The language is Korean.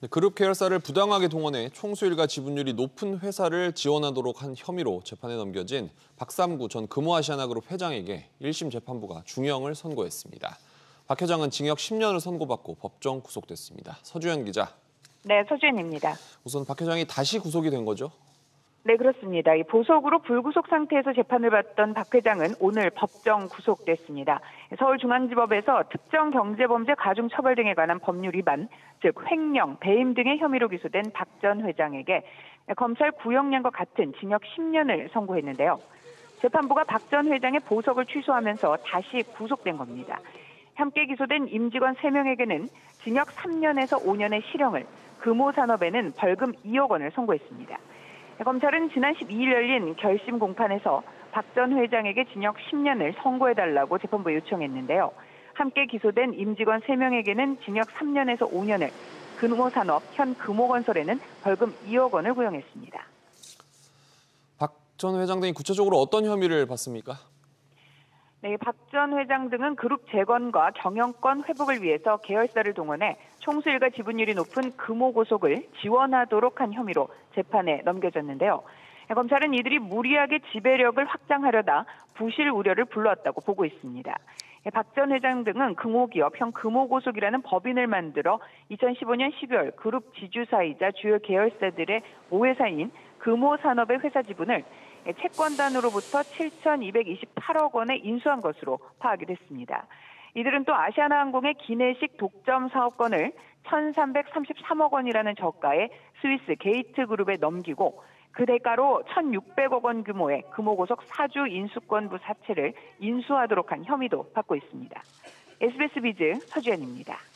그룹 계열사를 부당하게 동원해 총수일가 지분율이 높은 회사를 지원하도록 한 혐의로 재판에 넘겨진 박삼구 전 금호아시아나그룹 회장에게 1심 재판부가 중형을 선고했습니다. 박 회장은 징역 10년을 선고받고 법정 구속됐습니다. 서주현 기자. 네, 서주현입니다. 우선 박 회장이 다시 구속이 된 거죠? 네, 그렇습니다. 이 보석으로 불구속 상태에서 재판을 받던 박 회장은 오늘 법정 구속됐습니다. 서울중앙지법에서 특정 경제범죄 가중처벌 등에 관한 법률 위반, 즉 횡령, 배임 등의 혐의로 기소된 박 전 회장에게 검찰 구형량과 같은 징역 10년을 선고했는데요. 재판부가 박 전 회장의 보석을 취소하면서 다시 구속된 겁니다. 함께 기소된 임직원 3명에게는 징역 3년에서 5년의 실형을, 금호산업에는 벌금 2억 원을 선고했습니다. 검찰은 지난 12일 열린 결심 공판에서 박 전 회장에게 징역 10년을 선고해달라고 재판부에 요청했는데요. 함께 기소된 임직원 3명에게는 징역 3년에서 5년을, 금호산업, 현 금호건설에는 벌금 2억 원을 구형했습니다. 박 전 회장 등이 구체적으로 어떤 혐의를 받습니까? 네, 박 전 회장 등은 그룹 재건과 경영권 회복을 위해서 계열사를 동원해 총수 일가 지분율이 높은 금호고속을 지원하도록 한 혐의로 재판에 넘겨졌는데요. 검찰은 이들이 무리하게 지배력을 확장하려다 부실 우려를 불러왔다고 보고 있습니다. 박 전 회장 등은 금호기업, 현 금호고속이라는 법인을 만들어 2015년 12월 그룹 지주사이자 주요 계열사들의 모회사인 금호산업의 회사 지분을 채권단으로부터 7,228억 원에 인수한 것으로 파악이 됐습니다. 이들은 또 아시아나항공의 기내식 독점 사업권을 1,333억 원이라는 저가의 스위스 게이트그룹에 넘기고 그 대가로 1,600억 원 규모의 금호고속 사주 인수권부 사채를 인수하도록 한 혐의도 받고 있습니다. SBS 비즈 서주현입니다.